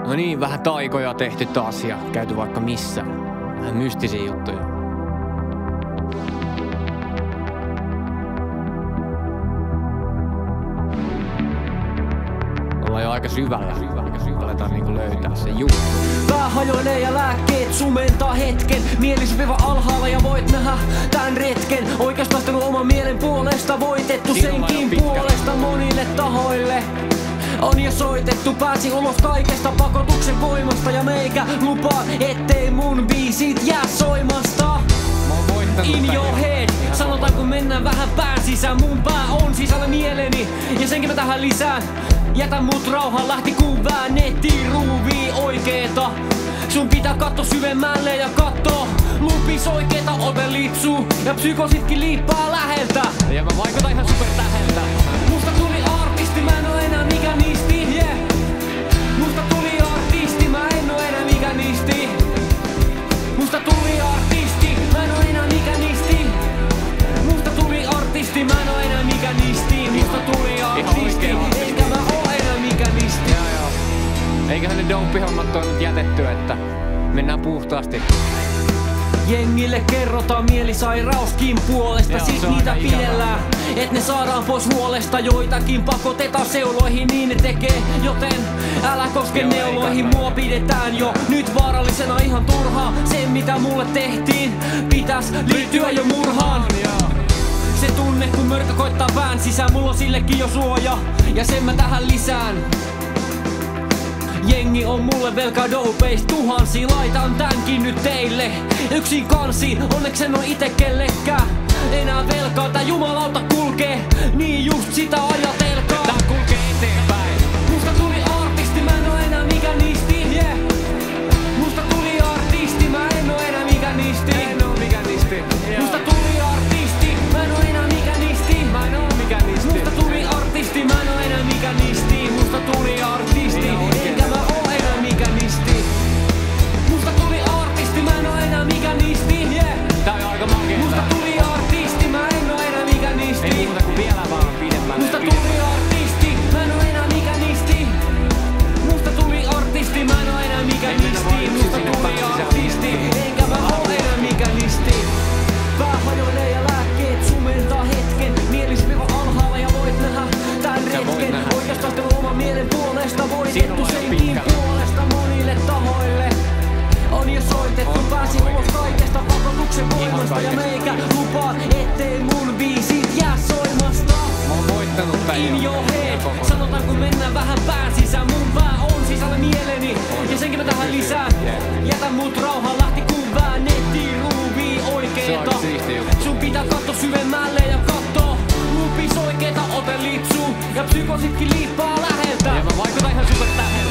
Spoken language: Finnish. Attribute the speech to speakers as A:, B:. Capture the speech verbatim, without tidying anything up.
A: No niin, vähän taikoja tehty taas ja käyty vaikka missä. Vähän mystisiä juttuja. Ollaan jo aika syvällä. Aika syvällä. Aletaan niinku löytää se juttu.
B: Pää hajoilee ja lääkkeet sumentaa hetken. Mielisviva alhaalla ja voit nähdä tän retken. Oikeastaan oman mielen puolesta voitettu senkin puolesta monille tahoille. On jo soitettu, pääsi ulos kaikesta pakotuksen voimasta. Ja meikä lupaa, ettei mun biisit jää soimasta. In your head, sanotaan kun mennään vähän pään sisään. Mun pää on sisällä mieleni ja senkin mä tähän lisään. Jätä mut rauhaan, lähti kun väännettiin ruuvii oikeeta. Sun pitää katto syvemmälle ja katto lupis oikeeta ove lipsuu. Ja psykositkin liippaa läheltä.
A: Ja mä vaikutan ihan super täheltä.
B: Musta tuli artisti, mä en oo enää mikänisti, yeah. Musta tuli artisti, mä en oo enää mikänisti. Musta tuli artisti, mä en oo enää mikänisti. Musta tuli artisti, mä en oo enää mikänisti. Musta tuli artisti, enkä mä oo enää mikänisti.
A: Joo joo. Eiköhän ne dopihommat on nyt jätetty, että mennään puhtaasti.
B: Jengille kerrotaan mielisairauskin puolesta,
A: Joo,
B: sit niitä pidellään, et ne saadaan pois huolesta. Joitakin pakotetaan seuloihin, niin ne tekee, joten älä koske Joo, neuloihin. Mua pidetään jo nyt vaarallisena ihan turhaa. Se mitä mulle tehtiin, pitäis liittyä jo murhaan. Se tunne kun mörkö koittaa pään sisään, mulla on sillekin jo suoja, ja sen mä tähän lisään. Jengi on mulle velkaa dopeis tuhansia, laitan tämänkin nyt teille yksin kansiin, onneksi en oo ite kellekään enää velkaa. Tää jumalauta kulkee, niin just sitä ajatelkaa.
A: Tää kulkee eteenpäin.
B: Musta tuli artisti, mä en oo enää mikänisti, yeah. Musta tuli artisti, mä en oo enää mikänisti.
A: En oo mikänisti.
B: Musta tuli artisti, mä en oo enää mikänisti.
A: Mä en oo mikänisti.
B: Musta tuli artisti, mä en oo enää mikänisti. Musta tuli artisti, enkä mä oo enää mikänisti. Musta tuli artisti, mä en oo enää mikänisti, yeah.
A: Tää on aika makeeta.
B: Musta tuli artisti, mä en oo enää mikänisti.
A: Ei muuta kuin vielä vaan pidemmälle.
B: Musta tuli artisti, mä en oo enää mikänisti. Musta tuli artisti, mä en oo enää mikänisti. Musta tuli artisti, enkä mä oo enää mikänisti. Pää hajoilee ja lääkkeet sumentaa hetken. Mielisviva alhaalla ja voit nähdä tän retken. Oikeastaan oman mielen puolesta voitettu senkin puolesta monille tahoille. On jo soitettu, pääsi ulos kaikesta pakotuksen voimasta. Ja meikä lupaa, ettei mun biisit jää soimasta.
A: Mä oon voittanut tän
B: In your head, sanotaan kun mennään vähän pään sisään. Mun pää on sisällä mieleni ja senkin mä tähän lisään. Jätä mut rauhaan, lähti kun väännettiin ruuvii oikeeta. Sun pitää katto syvemmälle ja katto lupis oikeeta ote lipsuu. Ja psykositkin liippaa läheltä.
A: Ja mä vaikutan ihan super täheltä.